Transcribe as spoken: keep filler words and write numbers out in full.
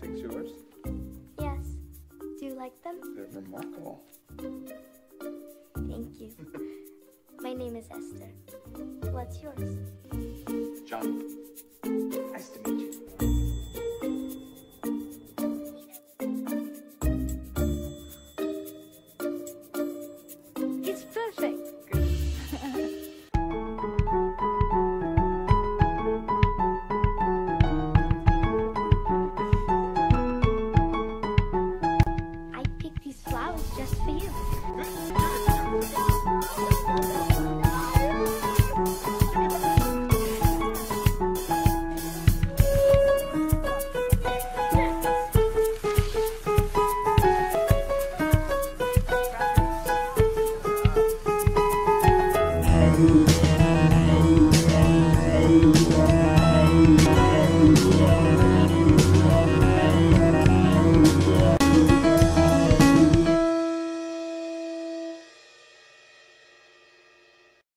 fix yours? Yes. Do you like them? They're remarkable. Thank you. My name is Esther. What's yours? Jaume. Nice to meet you. It's perfect. I picked these flowers just for you.